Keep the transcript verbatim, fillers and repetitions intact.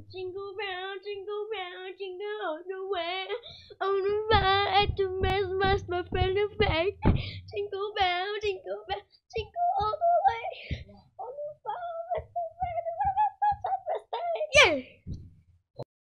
Jingle bell, jingle bell, jingle all the way. On the ride to Christmas, my friend and face. Jingle bell, jingle bell, jingle all the way. On the ride to Christmas, my friend and face. Yeah.